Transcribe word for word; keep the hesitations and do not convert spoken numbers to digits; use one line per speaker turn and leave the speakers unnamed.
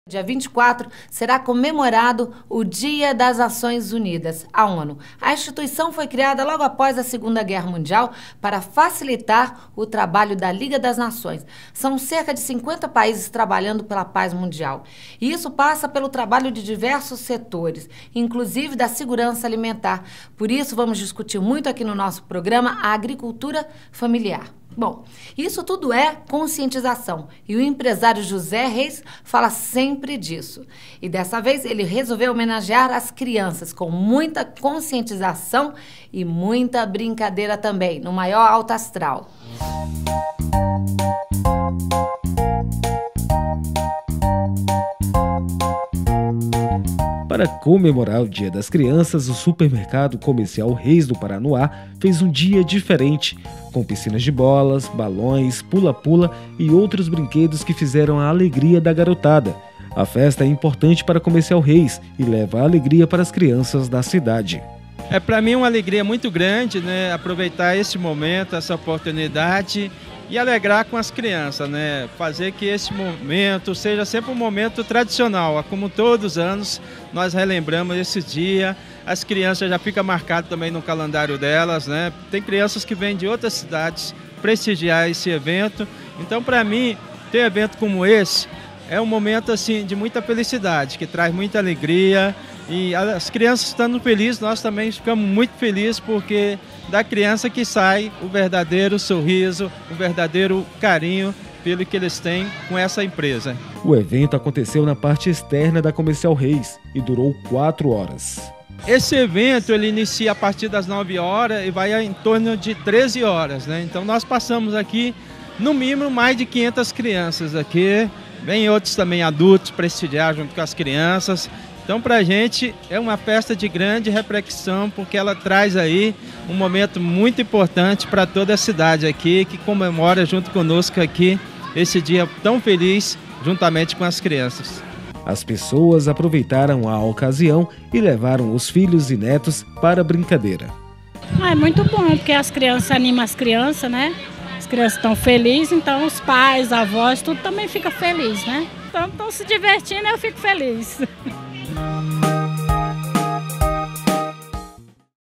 Dia vinte e quatro será comemorado o Dia das Nações Unidas, a ONU. A instituição foi criada logo após a Segunda Guerra Mundial para facilitar o trabalho da Liga das Nações. São cerca de cinquenta países trabalhando pela paz mundial. E isso passa pelo trabalho de diversos setores, inclusive da segurança alimentar. Por isso, vamos discutir muito aqui no nosso programa a agricultura familiar. Bom, isso tudo é conscientização e o empresário José Reis fala sempre disso. E dessa vez ele resolveu homenagear as crianças com muita conscientização e muita brincadeira também, no maior alto astral.
Para comemorar o Dia das Crianças, o supermercado comercial Reis do Paranoá fez um dia diferente, com piscinas de bolas, balões, pula-pula e outros brinquedos que fizeram a alegria da garotada. A festa é importante para o Comercial Reis e leva alegria para as crianças da cidade.
É para mim uma alegria muito grande, né? Aproveitar esse momento, essa oportunidade e alegrar com as crianças, né? Fazer que esse momento seja sempre um momento tradicional, como todos os anos nós relembramos esse dia. As crianças já ficam marcadas também no calendário delas, né? Tem crianças que vêm de outras cidades prestigiar esse evento. Então, para mim, ter evento como esse é um momento assim de muita felicidade, que traz muita alegria. E as crianças estando felizes, nós também ficamos muito felizes, porque da criança que sai o verdadeiro sorriso, o verdadeiro carinho pelo que eles têm com essa empresa.
O evento aconteceu na parte externa da Comercial Reis e durou quatro horas.
Esse evento ele inicia a partir das nove horas e vai em torno de treze horas, né? Então nós passamos aqui, no mínimo, mais de quinhentas crianças aqui, vem outros também adultos prestigiar junto com as crianças. Então, para a gente é uma festa de grande reflexão, porque ela traz aí um momento muito importante para toda a cidade aqui, que comemora junto conosco aqui esse dia tão feliz, juntamente com as crianças.
As pessoas aproveitaram a ocasião e levaram os filhos e netos para a brincadeira.
Ah, é muito bom, porque as crianças animam as crianças, né? As crianças estão felizes, então os pais, avós, tudo também fica feliz, né? Então, estão se divertindo, eu fico feliz.